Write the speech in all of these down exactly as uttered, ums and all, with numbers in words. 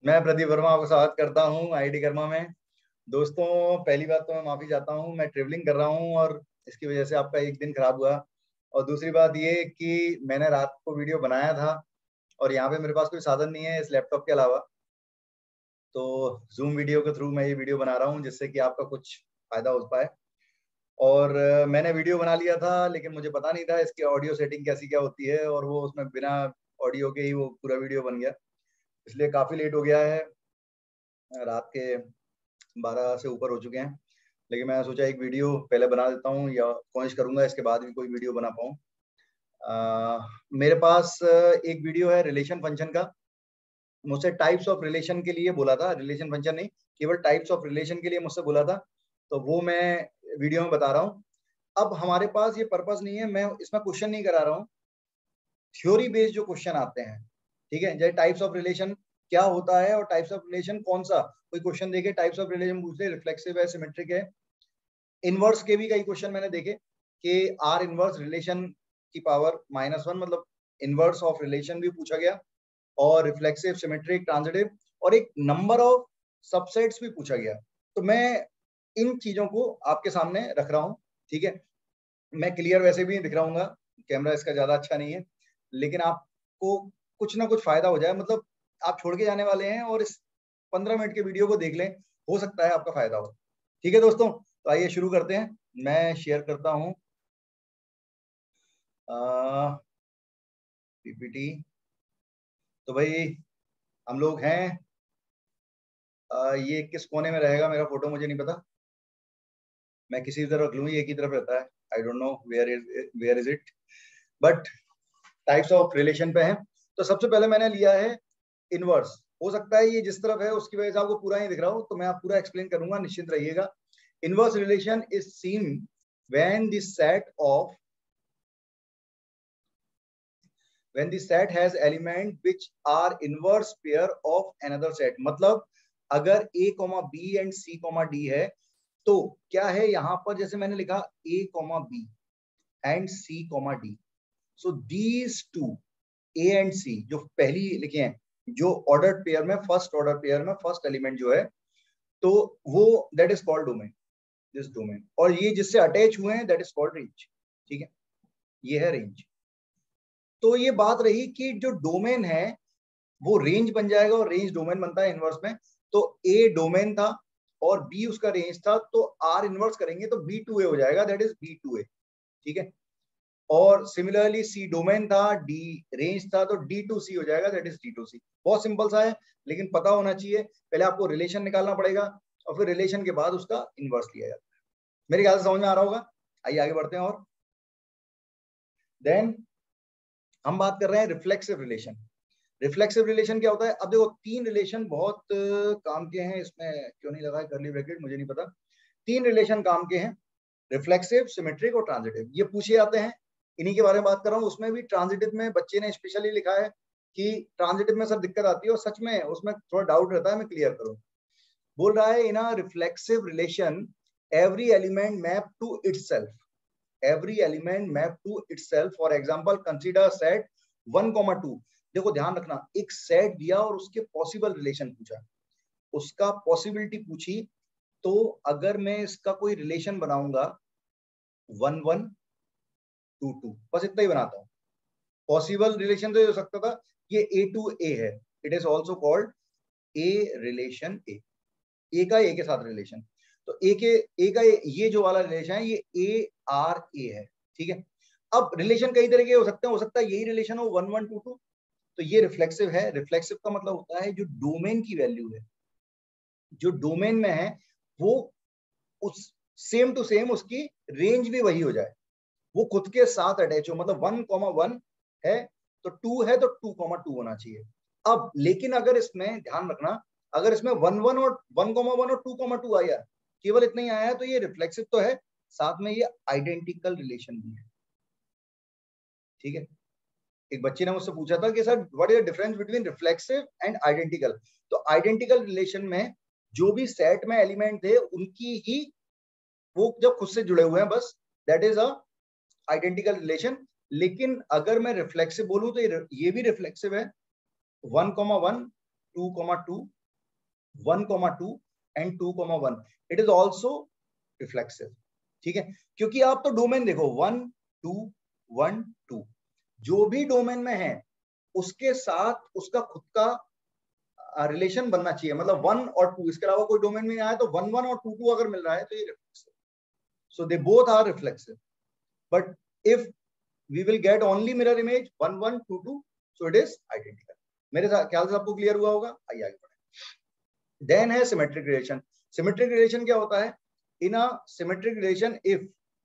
मैं प्रदीप वर्मा आपका स्वागत करता हूं आई आई टी कर्मा में। दोस्तों, पहली बात तो मैं माफी चाहता हूं, मैं ट्रेवलिंग कर रहा हूं और इसकी वजह से आपका एक दिन खराब हुआ। और दूसरी बात ये कि मैंने रात को वीडियो बनाया था और यहाँ पे मेरे पास कोई साधन नहीं है इस लैपटॉप के अलावा। तो जूम वीडियो के थ्रू मैं ये वीडियो बना रहा हूँ जिससे कि आपका कुछ फायदा हो पाए। और अ, मैंने वीडियो बना लिया था लेकिन मुझे पता नहीं था इसकी ऑडियो सेटिंग कैसी क्या होती है, और वो उसमें बिना ऑडियो के ही वो पूरा वीडियो बन गया। इसलिए काफी लेट हो गया है, रात के बारह से ऊपर हो चुके हैं। लेकिन मैं सोचा एक वीडियो पहले बना देता हूँ, या कोशिश करूंगा इसके बाद भी कोई वीडियो बना पाऊँ। मेरे पास अ, एक वीडियो है रिलेशन फंक्शन का। मुझसे टाइप्स ऑफ रिलेशन के लिए बोला था, रिलेशन फंक्शन नहीं, केवल टाइप्स ऑफ रिलेशन के लिए मुझसे बोला था। तो वो मैं वीडियो में बता रहा हूँ। अब हमारे पास ये पर्पस नहीं है, मैं इसमें क्वेश्चन नहीं करा रहा हूँ, थ्योरी बेस्ड जो क्वेश्चन आते हैं। ठीक है, जैसे टाइप्स ऑफ रिलेशन क्या होता है और टाइप्स ऑफ रिलेशन कौन सा, कोई क्वेश्चन देखे टाइप्स ऑफ रिलेशन पूछ ले, रिफ्लेक्सिव है, सिमेट्रिक है। इनवर्स के भी कई क्वेश्चन मैंने देखे कि आर इनवर्स रिलेशन की पावर माइनस वन, मतलब इनवर्स ऑफ रिलेशन भी पूछा गया, और रिफ्लेक्सिव, सिमेट्रिक, ट्रांजिटिव, और एक नंबर ऑफ सबसेट्स भी पूछा गया। तो मैं इन चीजों को आपके सामने रख रहा हूँ। ठीक है, मैं क्लियर वैसे भी दिख रहा हूँ, कैमरा इसका ज्यादा अच्छा नहीं है, लेकिन आपको कुछ ना कुछ फायदा हो जाए, मतलब आप छोड़ के जाने वाले हैं और इस पंद्रह मिनट के वीडियो को देख लें, हो सकता है आपका फायदा हो। ठीक है दोस्तों, तो आइए शुरू करते हैं। मैं शेयर करता हूं पीपीटी। तो भाई हम लोग हैं, आ, ये किस कोने में रहेगा मेरा फोटो मुझे नहीं पता, मैं किसी तरफ रख लूँ, ये एक ही तरफ रहता है। I don't know where is where is it, but types of relation पे है। तो सबसे पहले मैंने लिया है इनवर्स। हो सकता है ये जिस तरफ है उसकी वजह से आपको पूरा नहीं दिख रहा हो, तो मैं आप पूरा एक्सप्लेन करूंगा, निश्चिंत रहिएगा। Inverse relation is seen when the set of when the set has element which are inverse pair of another set। मतलब अगर a, b and c, d है, तो क्या है यहाँ पर, जैसे मैंने लिखा a, b and c, d, so these two a and c जो पहली लिखे हैं, जो ऑर्डर पेयर में, फर्स्ट ऑर्डर पेयर में फर्स्ट एलिमेंट जो है, तो वो that is called domain, this domain. और ये जिससे अटैच हुए हैं दैट इज कॉल्ड रेंज। ठीक है, ये है रेंज। तो ये बात रही कि जो डोमेन है वो रेंज बन जाएगा और रेंज डोमेन बनता है इनवर्स में। तो ए डोमेन था और बी उसका रेंज था, तो आर इनवर्स करेंगे तो बी टू ए हो जाएगा, that is B to A. ठीक है, और सिमिलरली सी डोमेन था, डी रेंज था, तो डी टू सी हो जाएगा, that is D to C. बहुत सिंपल सा है, लेकिन पता होना चाहिए। पहले आपको रिलेशन निकालना पड़ेगा और फिर रिलेशन के बाद उसका इनवर्स लिया जाता है। मेरे ख्याल से समझ में आ रहा होगा। आइए आगे बढ़ते हैं। और देन हम बात कर रहे हैं रिफ्लेक्सिव रिलेशन। रिफ्लेक्सिव रिलेशन क्या होता है? अब देखो, तीन रिलेशन बहुत काम के हैं, इसमें क्यों नहीं लगा है कर्ली ब्रैकेट मुझे नहीं पता। तीन रिलेशन काम के हैं, रिफ्लेक्सिव, सिमेट्रिक और ट्रांजिटिव। ये पूछे जाते हैं, इन्हीं के बारे में बात कर रहा हूँ। उसमें भी ट्रांजिटिव में बच्चे ने स्पेशली लिखा है कि ट्रांजिटिव में सर दिक्कत आती है, और सच में उसमें थोड़ा डाउट रहता है, मैं क्लियर करूँ। बोल रहा है in a reflexive relation every element map to itself, every element map to itself। for example consider set one, two. देखो ध्यान रखना, एक सेट दिया और उसके पॉसिबल रिलेशन पूछा, उसका पॉसिबिलिटी पूछी, तो अगर मैं इसका कोई रिलेशन बनाऊंगा वन वन टू टू, बस इतना ही बनाता हूँ। पॉसिबल रिलेशन तो ये हो सकता था, ये ए टू ए है, it is also called a relation A, A का ए के साथ रिलेशन। तो ए के ए का ए, ये जो वाला रिलेशन है ये ए आर ए है। ठीक है, अब रिलेशन कई तरह के हो सकते हैं, हो सकता है यही रिलेशन हो वन वन टू टू, तो ये रिफ्लेक्सिव है। रिफ्लेक्सिव का मतलब होता है जो डोमेन की वैल्यू है, जो डोमेन में है, वो उस सेम टू सेम उसकी रेंज भी वही हो जाए, वो खुद के साथ अटैच हो। मतलब वन कॉमा वन है तो टू है तो टू कॉमा टू होना चाहिए। अब लेकिन अगर इसमें ध्यान रखना, अगर इसमें वन वन और वन कॉमा वन और टू कॉमा टू आया, केवल इतना ही आया है, तो ये रिफ्लेक्सिव तो है, साथ में ये आइडेंटिकल रिलेशन भी है। ठीक है, एक बच्चे ने मुझसे पूछा था कि sir what is the difference between reflexive and identical. तो आइडेंटिकल रिलेशन में जो भी सेट में एलिमेंट थे उनकी ही, वो जब खुद से जुड़े हुए हैं बस, that is a identical relation. लेकिन अगर मैं रिफ्लेक्सिव बोलूं तो ये भी रिफ्लेक्सिव है, one comma one two comma two, one comma two and two comma one, it is also reflexive. ठीक है, क्योंकि आप तो डोमेन देखो वन टू वन टू, जो भी डोमेन में है उसके साथ उसका खुद का रिलेशन बनना चाहिए, मतलब वन और टू, इसके अलावा कोई डोमेन में आया तो वन वन और टू टू अगर मिल रहा है तो ये reflexive, so they both are reflexive. But if we will get only mirror image one one two two, so it is identical. मेरे ख्याल से आपको क्लियर हुआ होगा, आइए आगे बढ़े। देन है सिमेट्रिक रिलेशन। सिमेट्रिक रिलेशन क्या होता है? In a symmetric relation if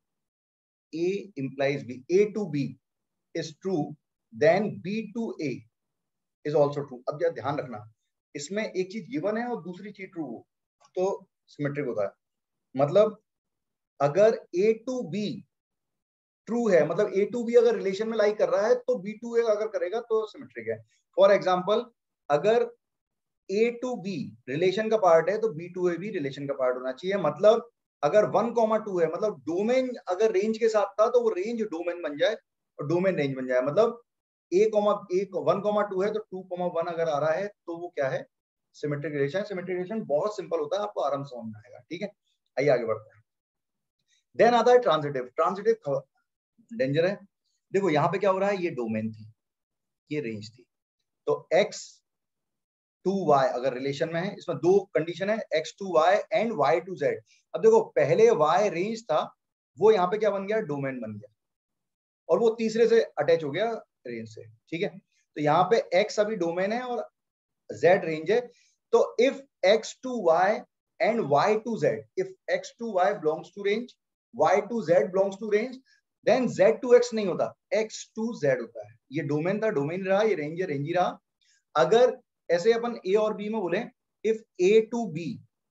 A implies B, A to B is true, then B to A is also true। अब जरा ध्यान रखना, इसमें एक चीज गिवन है और दूसरी चीज ट्रू हो तो सिमेट्रिक होता है। मतलब अगर A to B ट्रू है, मतलब A to B अगर रिलेशन में लाई कर रहा है तो B to A अगर करेगा तो सिमेट्रिक है। फॉर एग्जाम्पल, अगर A to B रिलेशन का पार्ट है तो B to A भी रिलेशन का पार्ट होना चाहिए। मतलब अगर वन कॉमा टू है, मतलब डोमेन अगर रेंज के साथ था तो वो रेंज डोमेन बन जाए और डोमेन रेंज बन जाए। मतलब A comma A one comma two है तो टू कॉमा वन अगर आ रहा है तो वो क्या है? Symmetric relation. सिमेट्रिक रिलेशन बहुत सिंपल होता है, आपको आराम से समझ में आएगा। ठीक है, आइए आगे बढ़ते हैं। देन आता है ट्रांजिटिव। ट्रांजिटिव डेंजर है। देखो यहाँ पे क्या हो रहा है, ये डोमेन थी, ये रेंज थी, तो एक्स टू वाई अगर रिलेशन में है, इसमें दो कंडीशन है, X to Y and Y to Z. अब देखो पहले वाई रेंज था, वो यहाँ पे क्या बन गया? डोमेन बन गया, और वो तीसरे से अटैच हो गया रेंज से। ठीक है, तो यहाँ पे एक्स अभी डोमेन है और जेड रेंज है। तो if X to Y and Y to Z, if X to Y belongs to range, Y to Z belongs to range, then Z to X नहीं होता, एक्स टू जेड होता है। ये domain था, domain रहा, ये रेंज है, range ही रहा। अगर ऐसे अपन ए और बी में बोले, if A to B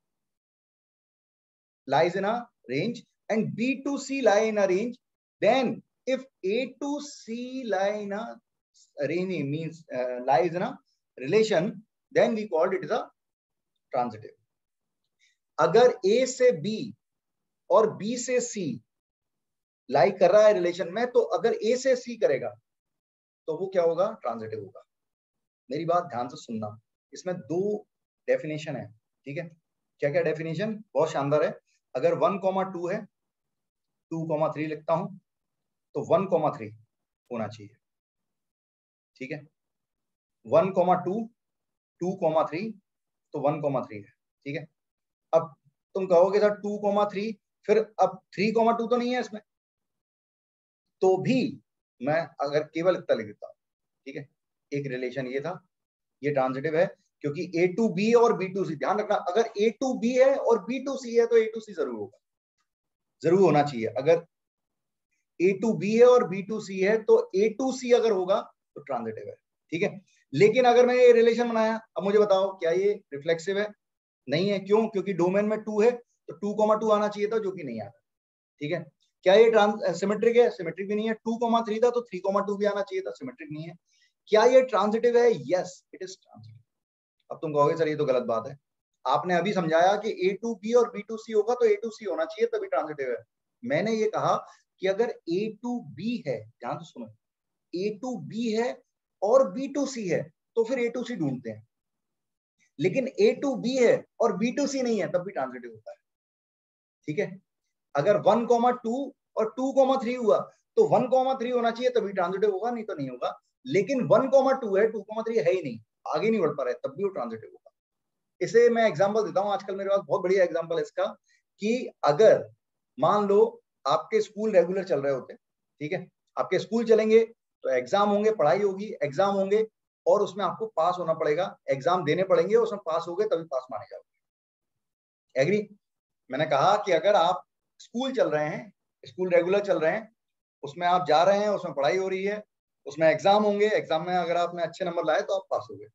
lies in a range and B to C lie in a range, then if A to C lie in a range means uh, lies in a relation, then we called it as a transitive। अगर A से B और B से C lie कर रहा है relation में, तो अगर A से C करेगा तो वो क्या होगा? ट्रांजिटिव होगा। मेरी बात ध्यान से सुनना, इसमें दो डेफिनेशन है। ठीक है, क्या क्या डेफिनेशन? बहुत शानदार है। अगर वन कॉमा टू है, टू कॉमा थ्री लिखता हूं तो वन कॉमा थ्री होना चाहिए। ठीक है, one comma two, two comma three, तो वन कॉमा थ्री है। ठीक है, अब तुम कहोगे सर टू कॉमा थ्री, फिर अब थ्री कॉमा टू तो नहीं है इसमें, तो भी मैं अगर केवल इतना लिख देता हूं। ठीक है, एक रिलेशन ये था, ये ट्रांजिटिव है, क्योंकि ए टू बी और बी टू सी, ध्यान रखना, अगर ए टू बी है और बी टू सी है तो ए टू सी जरूर होगा, जरूर होना चाहिए। अगर ए टू बी है और बी टू सी है तो ए टू सी अगर होगा तो ट्रांजिटिव है। ठीक है, लेकिन अगर मैं ये रिलेशन बनाया, अब मुझे बताओ क्या ये रिफ्लेक्सिव है? नहीं है। क्यों? क्योंकि डोमेन में टू है तो टू कॉमा टू आना चाहिए था, जो कि नहीं आता। ठीक है, क्या ये ट्रांस सिमेट्रिक है? सिमेट्रिक भी नहीं है। टू कॉमा थ्री था तो थ्री कॉमा टू भी आना चाहिए था, सिमेट्रिक नहीं है। क्या ये ट्रांजिटिव है? Yes, it is transitive. अब तुम कहोगे सर ये तो गलत बात है, आपने अभी समझाया कि ए टू बी और बी टू सी होगा तो ए टू सी होना चाहिए तभी ट्रांजिटिव है। मैंने ये कहा कि अगर ए टू बी है, ध्यान से सुनो, ए टू बी है और बी टू सी है तो फिर ए टू सी ढूंढते हैं, लेकिन ए टू बी है और बी टू सी नहीं है तब भी ट्रांजिटिव होता है। ठीक है, अगर वन कॉमा टू और टू कॉमा थ्री हुआ तो वन कॉमा थ्री होना चाहिए तभी ट्रांजिटिव होगा, नहीं तो नहीं होगा। लेकिन वन कॉमा टू है, टू कॉमा थ्री है ही नहीं, आगे नहीं बढ़ पा रहा है, तब भी वो ट्रांजिटिव होगा। इसे मैं एग्जांपल देता हूं, आजकल मेरे पास बहुत बढ़िया एग्जांपल है इसका, कि अगर मान लो आपके स्कूल रेगुलर चल रहे होते, ठीक है, आपके स्कूल चलेंगे तो एग्जाम होंगे, पढ़ाई होगी, एग्जाम होंगे और उसमें आपको पास होना पड़ेगा, एग्जाम देने पड़ेंगे, उसमें पास हो गए तभी पास माने जाओगे। एग्री? मैंने कहा कि अगर आप स्कूल चल रहे हैं, स्कूल रेगुलर चल रहे हैं, उसमें आप जा रहे हैं, उसमें पढ़ाई हो रही है, उसमें एग्जाम होंगे, एग्जाम में अगर आपने अच्छे नंबर लाए तो आप पास हो गए।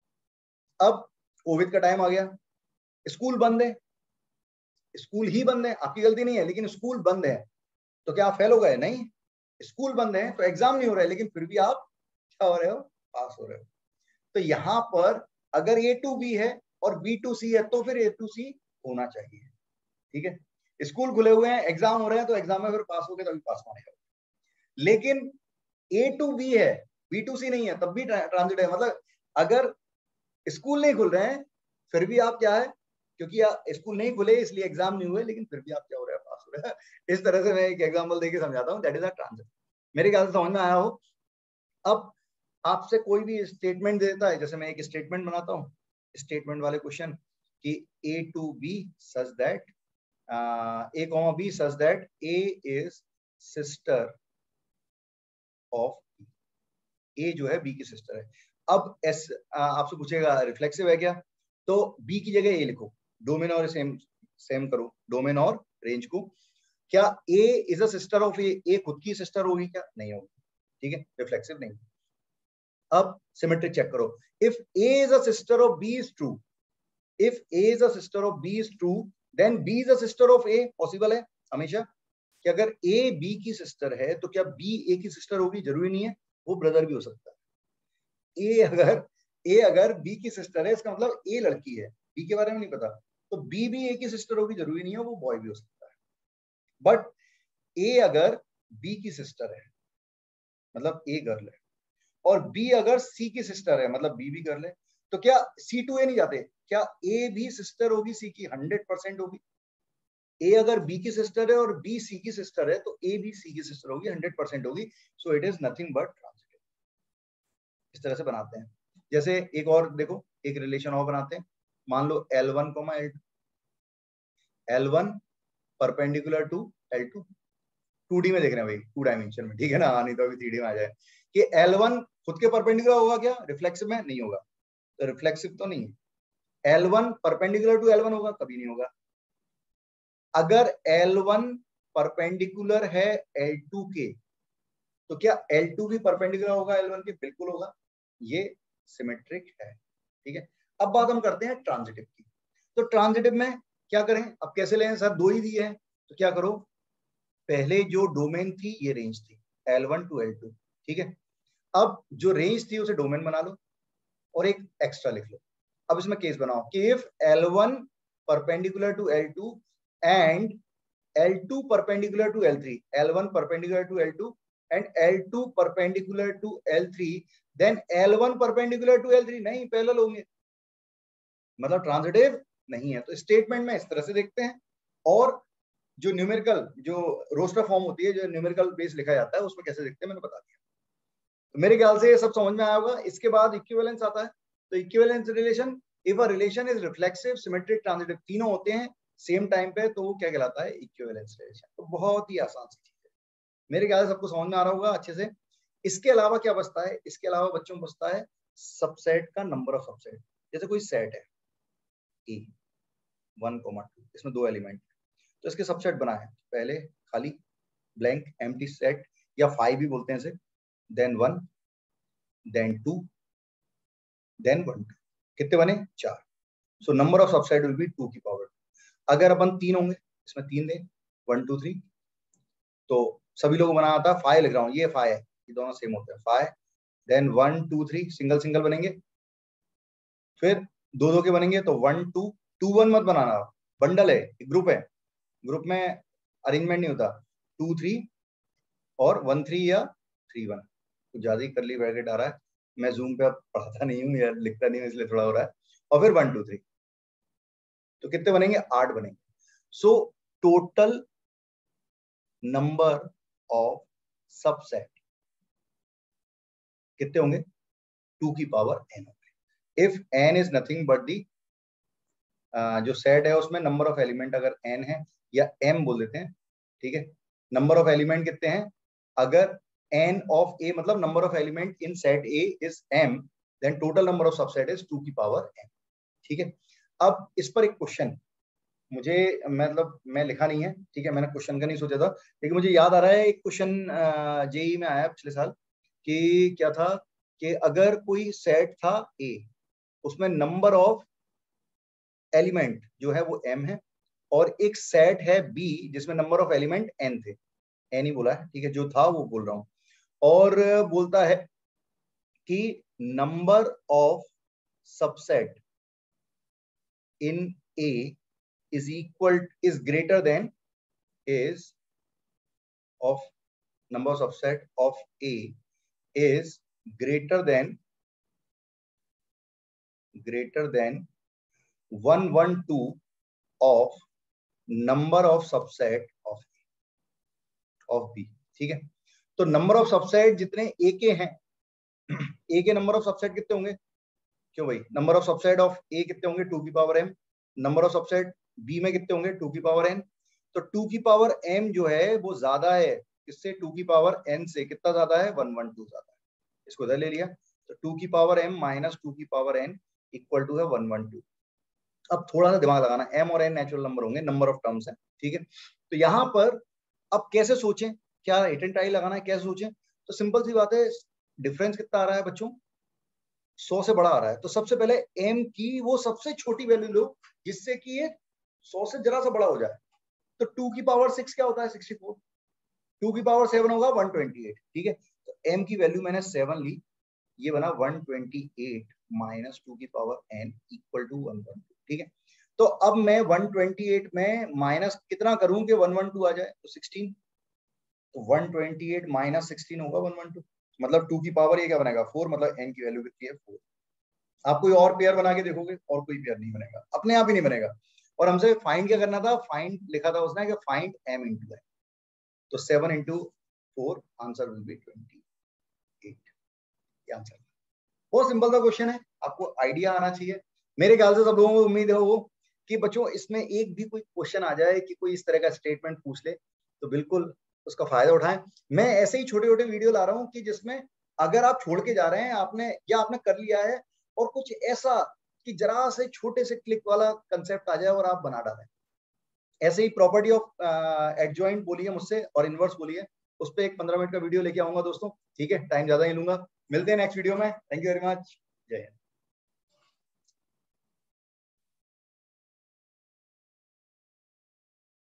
अब कोविड का टाइम आ गया, स्कूल बंद है, स्कूल ही बंद है, आपकी गलती नहीं है, लेकिन स्कूल बंद है, तो क्या आप फेल हो गए? नहीं, स्कूल बंद है तो एग्जाम नहीं हो रहा है, लेकिन फिर भी आप क्या हो रहे हो? पास हो रहे हो। तो यहाँ पर अगर ए टू बी है और बी टू सी है तो फिर ए टू सी होना चाहिए। ठीक है, स्कूल खुले हुए हैं, एग्जाम हो रहे हैं, तो एग्जाम में फिर पास हो गए तभी पास माने जाओगे। लेकिन ए टू बी है, बी टू सी नहीं है, तब भी ट्रांजिटिव है। मतलब अगर स्कूल नहीं खुल रहे हैं, फिर भी आप क्या है, क्योंकि स्कूल नहीं खुले इसलिए एग्जाम नहीं हुए, लेकिन फिर भी आप क्या हो रहे हैं, पास हो रहे हैं। इस तरह से मैं एक एग्जाम्पल देके समझाता हूँ, दैट इज अ ट्रांजिट। मेरे ख्याल से समझ में आया हो। अब आपसे कोई भी स्टेटमेंट देता है, जैसे मैं एक स्टेटमेंट बनाता हूँ, स्टेटमेंट वाले क्वेश्चन कि A to B such that A comma B such that A is sister of A, जो है बी की सिस्टर है। अब एस आपसे पूछेगा रिफ्लेक्सिव है क्या, तो बी की जगह ए लिखो, डोमेन और सेम सेम करो, डोमेन और रेंज को। क्या A is a sister of A, A खुद की सिस्टर होगी क्या, नहीं होगी, ठीक है, रिफ्लेक्सिव नहीं। अब सिमेट्रिक चेक करो, if A is a sister of B is true, if A is a sister of B is true, then B is a sister of A, possible है हमेशा कि अगर ए बी की sister है तो क्या B ए की सिस्टर होगी, जरूरी नहीं है, वो ब्रदर भी हो सकता है। ए अगर ए अगर बी की सिस्टर है, इसका मतलब ए लड़की है, बी के बारे में नहीं पता, तो बी भी ए की सिस्टर होगी, जरूरी नहीं है, वो बॉय भी हो सकता है। बट ए अगर बी की सिस्टर है, मतलब ए गर्ल है, और बी अगर सी की सिस्टर है, मतलब बी भी गर्ल है, तो क्या सी टू ए नहीं जाते, क्या ए भी सिस्टर होगी सी की, हंड्रेड परसेंट होगी। ए अगर बी की सिस्टर है और बी सी की सिस्टर है, तो ए भी सी की सिस्टर होगी, हंड्रेड परसेंट होगी। So it is nothing but transitive. इस तरह से बनाते हैं। जैसे एक और देखो, एक रिलेशन और बनाते हैं, मान लो L one comma L two, L one perpendicular to L two, two D में देख रहे हैं भाई, टू डायमेंशन में, ठीक है ना, नहीं तो अभी थ्री डी में आ जाए, कि एल वन खुद के परपेंडिकुलर होगा क्या, रिफ्लेक्सिव में नहीं होगा, तो रिफ्लेक्सिव तो नहीं है। L one perpendicular to L one होगा, कभी नहीं होगा। अगर एल वन परपेंडिकुलर है एल टू के, तो क्या एल टू भी परपेंडिकुलर होगा एल वन के, बिल्कुल होगा, ये सिमेट्रिक है, ठीक है। अब बात हम करते हैं ट्रांजिटिव की। तो ट्रांजिटिव में क्या करें, अब कैसे लें सर, दो ही दिए हैं, तो क्या करो, पहले जो डोमेन थी ये रेंज थी, L one to L two, ठीक है। अब जो रेंज थी उसे डोमेन बना लो और एक एक्स्ट्रा लिख लो। अब इसमें केस बनाओ कि if L one perpendicular to L two and L two perpendicular to L three, L one perpendicular to L two and L two perpendicular to L three, then L one perpendicular to L three, नहीं parallel होंगे, मतलब transitive नहीं है। तो statement में इस तरह से देखते हैं, और जो न्यूमेरिकल जो रोस्टर फॉर्म होती है, जो न्यूमेरिकल बेस लिखा जाता है, उसमें कैसे देखते हैं मैंने बता दिया। तो मेरे ख्याल से ये सब समझ में आया होगा। इसके बाद इक्विवेलेंस आता है। तो equivalence relation, if a relation is reflexive, symmetric, transitive, तीनों होते हैं सेम टाइम पे, तो वो क्या कहलाता है, इक्विवेलेंस रिलेशन। तो बहुत ही आसान सी चीज है, मेरे ख्याल से सबको समझ में आ रहा होगा अच्छे से। इसके अलावा क्या बचता है, इसके अलावा बच्चों को बचता है सबसेट का नंबर ऑफ सबसेट। जैसे कोई सेट है ए वन कोमा टू, इसमें दो एलिमेंट, तो इसके सबसेट बना है, पहले खाली ब्लैंक एम्प्टी सेट, या फाइव भी बोलते हैं इसे, then one, then two, then one two, कितने बने, चार। So number of subset will be two की पावर। अगर अपन तीन होंगे, इसमें तीन दें, वन टू थ्री, तो सभी लोगों को बनाना था, फाइव लिख रहा हूँ, ये फाइव है, ये दोनों सेम होते हैं, phi, then one two three, single single बनेंगे, फिर दो दो के बनेंगे, तो वन टू, टू वन मत बनाना, बंडल है, ग्रुप है, ग्रुप में अरेंजमेंट नहीं होता, टू थ्री और वन थ्री या थ्री वन, कुछ ज्यादा ही करली ब्रैकेट आ रहा है, मैं जूम पे अब पढ़ता नहीं हूँ या लिखता नहीं हूँ, इसलिए थोड़ा हो रहा है, और फिर वन टू थ्री, तो कितने बनेंगे, आठ बनेंगे। So total number of subset कितने होंगे, टू की पावर एन होंगे। If N is nothing but the, जो सेट है उसमें नंबर ऑफ एलिमेंट अगर एन है, या एम बोल देते हैं, ठीक है, नंबर ऑफ एलिमेंट कितने हैं, अगर n of a मतलब number of element in set a is m, then total number of subset is two की पावर m, ठीक है। अब इस पर एक क्वेश्चन, मुझे मतलब मैं लिखा नहीं है, ठीक है, मैंने क्वेश्चन का नहीं सोचा था, लेकिन मुझे याद आ रहा है एक क्वेश्चन जेई में आया पिछले साल, कि क्या था, कि अगर कोई सेट था a, उसमें नंबर ऑफ एलिमेंट जो है वो m है, और एक सेट है b जिसमें नंबर ऑफ एलिमेंट n थे, n ही बोला है, ठीक है, जो था वो बोल रहा हूं, और बोलता है कि number of subset in A is equal is greater than is of number of subset of A is greater than greater than one one two of number of subset of of B. ठीक है, तो number of subset जितने ए के हैं, ए के number of subset कितने होंगे? क्यों भाई, number of subset of A कितने होंगे? टू की power M. Number of subset B में कितने होंगे? टू की पावर एन। तो टू की पावर एम जो है वो ज्यादा है इससे, टू की पावर एन से कितना ज्यादा है? वन वन टू ज्यादा है। इसको इधर ले लिया, तो टू की पावर एम माइनस टू की पावर एन इक्वल टू है वन वन टू। अब थोड़ा सा दिमाग लगाना, एम और एन नेचुरल नंबर होंगे, नंबर ऑफ टर्म्स है। ठीक है, तो यहाँ पर अब कैसे सोचें, क्या हिट एंड टाई लगाना है, कैसे सोचें? तो सिंपल सी बात है, डिफरेंस कितना आ रहा है बच्चों? सौ से बड़ा आ रहा है, तो सबसे पहले m की वो सबसे छोटी वैल्यू लो जिससे कि ये सौ से जरा सा बड़ा हो जाए। तो टू की पावर सिक्स क्या होता है? Sixty four. टू की पावर सेवन होगा वन ट्वेंटी एट। ठीक है, तो m की वैल्यू मैंने सेवन ली, ये बना one twenty eight minus two की power n equal to one one two. ठीक है, तो अब मैं वन ट्वेंटी एट में माइनस कितना करूं कि वन वन टू आ जाए? तो सिक्सटीन। तो one twenty eight minus sixteen होगा वन वन टू, मतलब टू की पावर ये क्या बनेगा? फोर, मतलब n की वैल्यू कितनी है? फोर। आप कोई और पेयर बना के देखोगे और कोई पेयर नहीं बनेगा, अपने आप ही नहीं बनेगा। और हमसे फाइंड क्या करना था? फाइंड लिखा था उसने कि फाइंड m इंटू n। तो seven into four, answer will be twenty eight. ये आंसर बहुत सिंपल सा क्वेश्चन है, आपको आइडिया आना चाहिए। मेरे ख्याल से सब लोगों को उम्मीद है वो कि बच्चों इसमें एक भी कोई क्वेश्चन आ जाए कि कोई इस तरह का स्टेटमेंट पूछ ले तो बिल्कुल उसका फायदा उठाएं। मैं ऐसे ही छोटे छोटे वीडियो ला रहा हूँ कि जिसमें अगर आप छोड़ के जा रहे हैं आपने या आपने कर लिया है और कुछ ऐसा कि जरा से छोटे से क्लिक वाला कंसेप्ट आ जाए और आप बना डालें। ऐसे ही प्रॉपर्टी ऑफ एडजॉइंट बोलिए मुझसे और इनवर्स बोलिए, उस पर एक पंद्रह मिनट का वीडियो लेके आऊंगा दोस्तों। ठीक है, टाइम ज्यादा ही लूंगा। मिलते हैं नेक्स्ट वीडियो में। Thank you very much. जय हिंद।